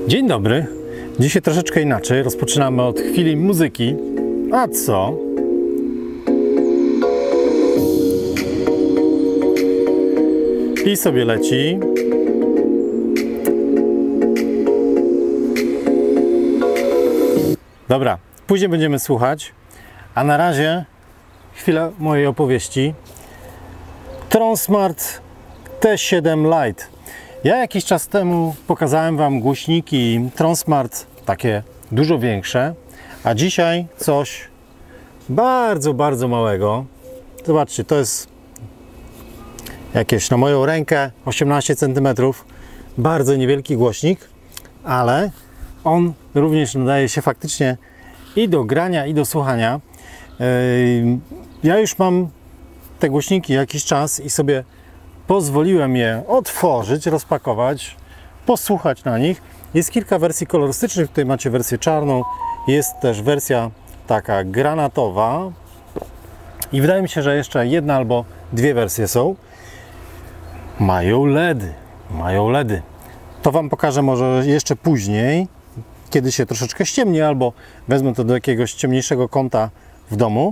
Dzień dobry. Dzisiaj troszeczkę inaczej. Rozpoczynamy od chwili muzyki. A co? I sobie leci. Dobra, później będziemy słuchać. A na razie chwila mojej opowieści. Tronsmart T7 Lite. Ja jakiś czas temu pokazałem Wam głośniki Tronsmart, takie dużo większe, a dzisiaj coś bardzo małego. Zobaczcie, to jest jakieś na moją rękę 18 cm, bardzo niewielki głośnik, ale on również nadaje się faktycznie i do grania, i do słuchania. Ja już mam te głośniki jakiś czas i sobie pozwoliłem je otworzyć, rozpakować, posłuchać na nich. Jest kilka wersji kolorystycznych, tutaj macie wersję czarną, jest też wersja taka granatowa i wydaje mi się, że jeszcze jedna albo dwie wersje są. Mają LEDy. To Wam pokażę może jeszcze później, kiedy się troszeczkę ściemni, albo wezmę to do jakiegoś ciemniejszego kąta w domu.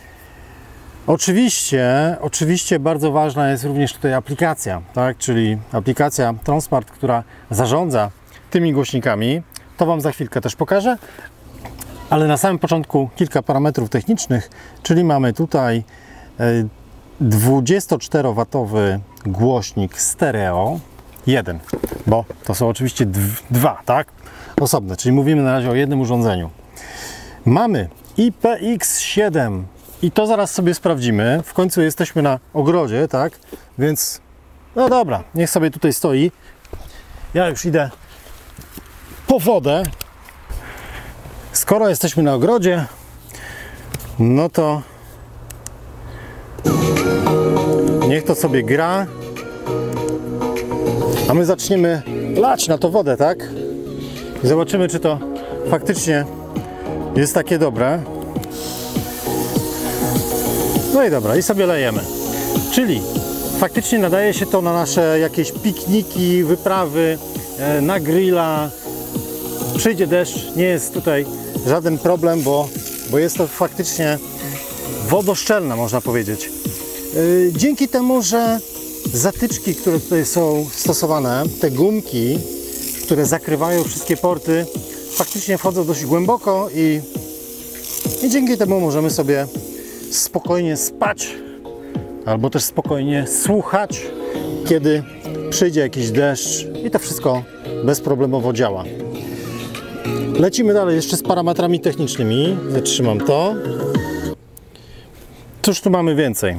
Oczywiście bardzo ważna jest również tutaj aplikacja, tak? Czyli aplikacja Tronsmart, która zarządza tymi głośnikami. To Wam za chwilkę też pokażę, ale na samym początku kilka parametrów technicznych, czyli mamy tutaj 24W głośnik stereo, jeden, bo to są oczywiście dwa, tak? Osobne, czyli mówimy na razie o jednym urządzeniu. Mamy IPX7 i to zaraz sobie sprawdzimy. W końcu jesteśmy na ogrodzie, tak? Więc no dobra, niech sobie tutaj stoi. Ja już idę po wodę. Skoro jesteśmy na ogrodzie, no to niech to sobie gra. A my zaczniemy lać na to wodę, tak? I zobaczymy, czy to faktycznie jest takie dobre. No i dobra, i sobie lejemy. Czyli faktycznie nadaje się to na nasze jakieś pikniki, wyprawy, na grilla. Przyjdzie deszcz, nie jest tutaj żaden problem, bo jest to faktycznie wodoszczelne, można powiedzieć. Dzięki temu, że zatyczki, które tutaj są stosowane, te gumki, które zakrywają wszystkie porty, faktycznie wchodzą dość głęboko i dzięki temu możemy sobie spokojnie spać albo też spokojnie słuchać, kiedy przyjdzie jakiś deszcz i to wszystko bezproblemowo działa. Lecimy dalej jeszcze z parametrami technicznymi. Zatrzymam to. Cóż tu mamy więcej?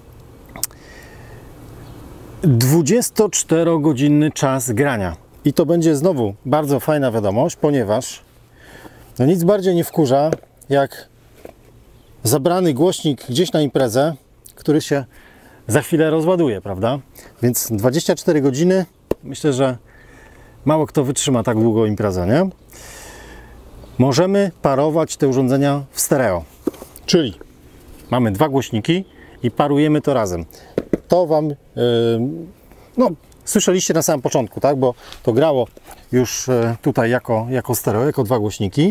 24-godzinny czas grania. I to będzie znowu bardzo fajna wiadomość, ponieważ no nic bardziej nie wkurza, jak zabrany głośnik gdzieś na imprezę, który się za chwilę rozładuje, prawda? Więc 24 godziny, myślę, że mało kto wytrzyma tak długo imprezę, nie? Możemy parować te urządzenia w stereo, czyli mamy dwa głośniki i parujemy to razem. To Wam, no, słyszeliście na samym początku, tak? Bo to grało już tutaj jako stereo, jako dwa głośniki.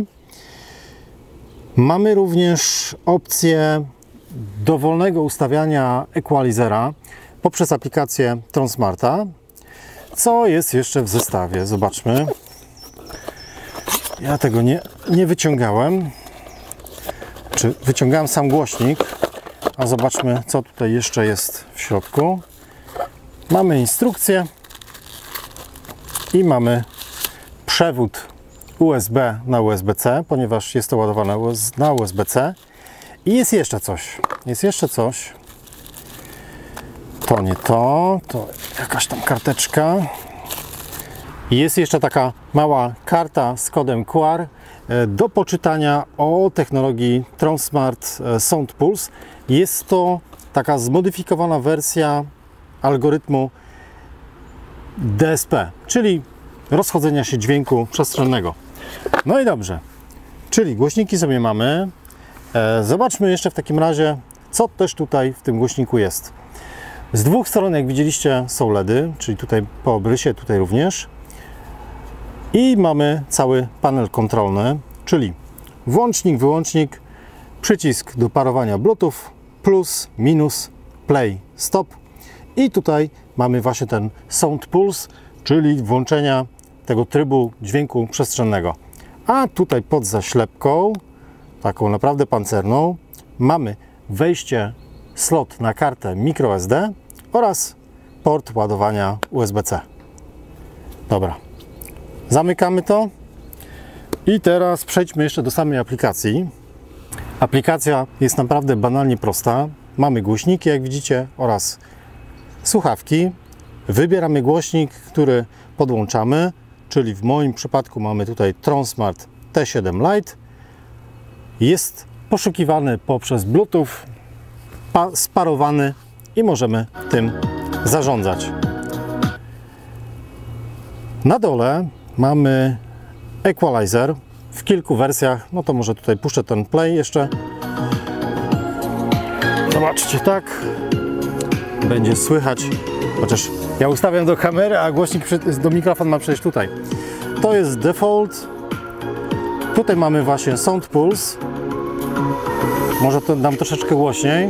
Mamy również opcję dowolnego ustawiania equalizera poprzez aplikację Tronsmarta. Co jest jeszcze w zestawie? Zobaczmy. Ja tego nie wyciągałem. Czy wyciągałem sam głośnik? A zobaczmy, co tutaj jeszcze jest w środku. Mamy instrukcję i mamy przewód USB na USB-C, ponieważ jest to ładowane na USB-C. I jest jeszcze coś. To nie to jakaś tam karteczka. I jest jeszcze taka mała karta z kodem QR do poczytania o technologii Tronsmart Sound Pulse. Jest to taka zmodyfikowana wersja algorytmu DSP, czyli rozchodzenia się dźwięku przestrzennego. No i dobrze, czyli głośniki sobie mamy. Zobaczmy jeszcze w takim razie, co też tutaj w tym głośniku jest. Z dwóch stron, jak widzieliście, są LEDy, czyli tutaj po obrysie, tutaj również. I mamy cały panel kontrolny, czyli włącznik, wyłącznik, przycisk do parowania Bluetooth, plus, minus, play, stop. I tutaj mamy właśnie ten Sound Pulse, czyli włączenia tego trybu dźwięku przestrzennego. A tutaj pod zaślepką, taką naprawdę pancerną, mamy wejście, slot na kartę microSD oraz port ładowania USB-C. Dobra, zamykamy to i teraz przejdźmy jeszcze do samej aplikacji. Aplikacja jest naprawdę banalnie prosta. Mamy głośniki, jak widzicie, oraz słuchawki. Wybieramy głośnik, który podłączamy, czyli w moim przypadku mamy tutaj Tronsmart T7 Lite. Jest poszukiwany poprzez Bluetooth, sparowany i możemy tym zarządzać. Na dole mamy equalizer w kilku wersjach. No to może tutaj puszczę ten play jeszcze. Zobaczcie, tak będzie słychać, chociaż ja ustawiam do kamery, a głośnik do mikrofon ma przejść tutaj. To jest default. Tutaj mamy właśnie Sound Pulse. Może to dam troszeczkę głośniej.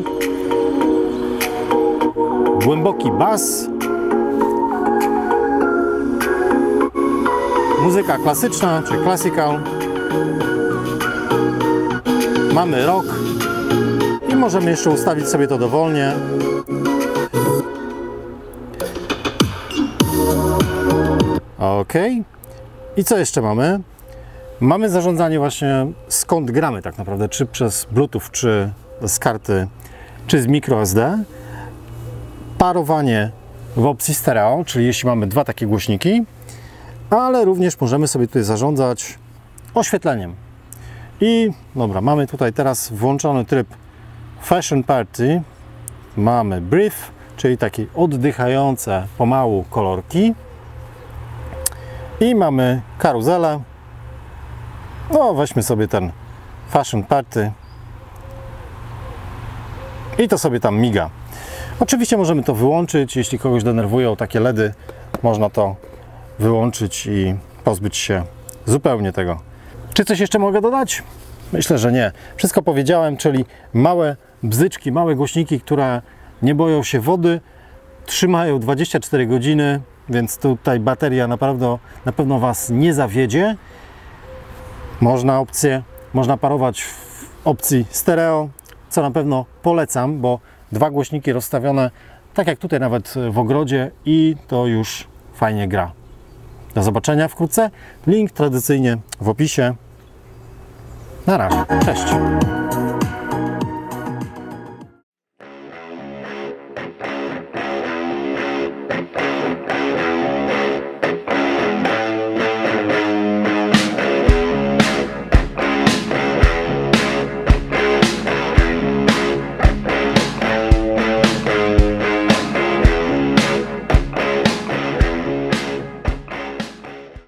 Głęboki bas. Muzyka klasyczna, czy classical. Mamy rock. I możemy jeszcze ustawić sobie to dowolnie. OK. I co jeszcze mamy? Mamy zarządzanie właśnie skąd gramy tak naprawdę, czy przez Bluetooth, czy z karty, czy z microSD. Parowanie w opcji stereo, czyli jeśli mamy dwa takie głośniki, ale również możemy sobie tutaj zarządzać oświetleniem. I dobra, mamy tutaj teraz włączony tryb Fashion Party. Mamy brief, czyli takie oddychające pomału kolorki. I mamy karuzelę. No, weźmy sobie ten Fashion Party. I to sobie tam miga. Oczywiście możemy to wyłączyć, jeśli kogoś denerwują takie LEDy, można to wyłączyć i pozbyć się zupełnie tego. Czy coś jeszcze mogę dodać? Myślę, że nie. Wszystko powiedziałem, czyli małe bzyczki, małe głośniki, które nie boją się wody, trzymają 24 godziny, więc tutaj bateria na pewno Was nie zawiedzie. Można parować w opcji stereo, co na pewno polecam, bo dwa głośniki rozstawione, tak jak tutaj nawet w ogrodzie, i to już fajnie gra. Do zobaczenia wkrótce. Link tradycyjnie w opisie. Na razie. Cześć.